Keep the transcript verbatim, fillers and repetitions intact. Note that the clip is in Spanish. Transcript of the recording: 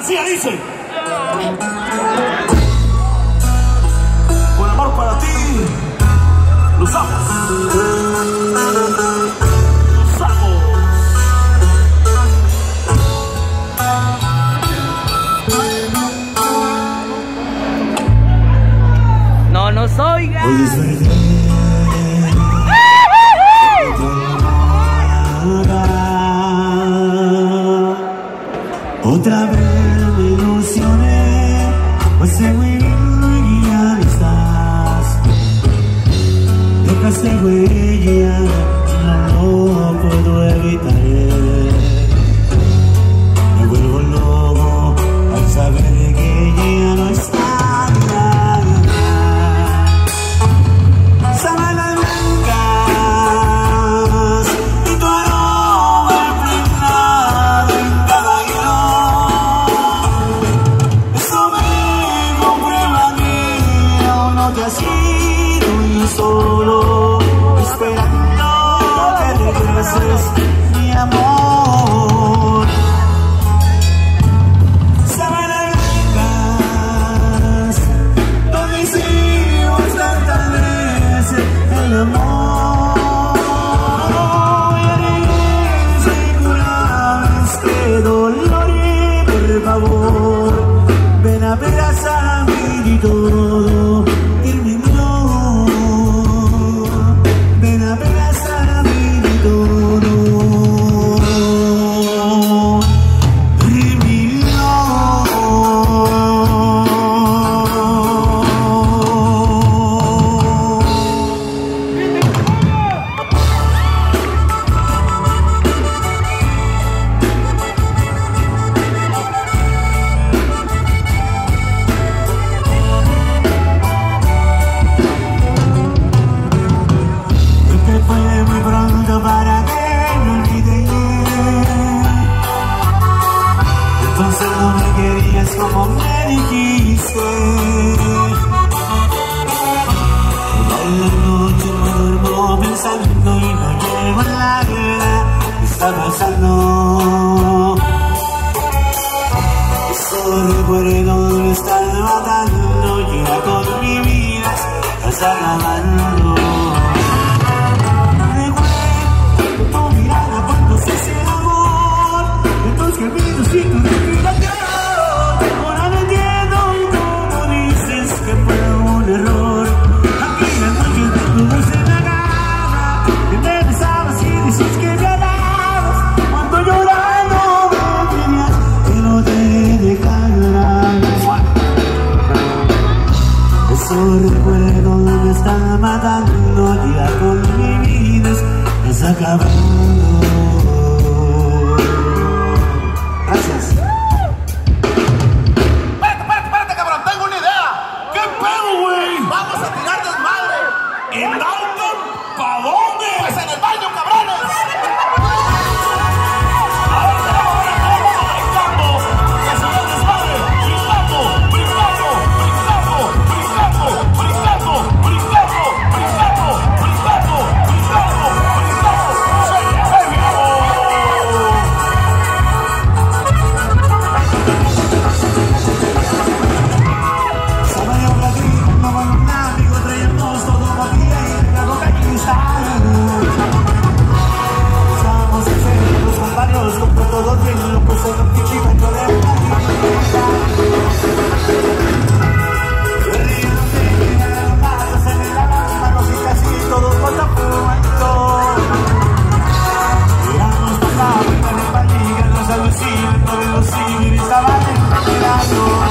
García dice: con amor para ti, los amos. Los amos. No nos oigan. Hoy desperté, otra vez me ilusioné, pues sé muy bien que ya no estás. Dejaste huella, no lo puedo evitar. Me vuelvo loco al saber que ya no estás. Solo esperando que regreses, mi amor. Sábanas blancas, donde hicimos tantas veces el amor. Y si curaba este dolor, y por favor, ven a abrazarme y todo terminó. Para que no olvide. Entonces no me querías como me dijiste. Toda la noche me duermo pensando y no llevo en la vida que está pasando. Esos recuerdos me están matando, ya con mi vida estás acabando. Si tu respiración, ahora no entiendo cómo dices que fue un error. Aquella noche tu voz en la cama, que me besabas y dices que me amabas. Cuando llorando me pedías que no te dejara. Esos recuerdos me están matando, ya con mi vida es acabando. Gracias. Espérate, espérate, espérate, cabrón. Tengo una idea. ¿Qué pedo, güey? Vamos a tirar desmadre. ¿En dónde? ¿Pa' dónde? Pues en el baño, cabrones. Ahora, ahora, ahora, brincando. Que se ve el desmadre. Brincando, brincando, brincando, brincando, brincando, brincando, brincando, brincando, brincando, brincando. Soy el Estaba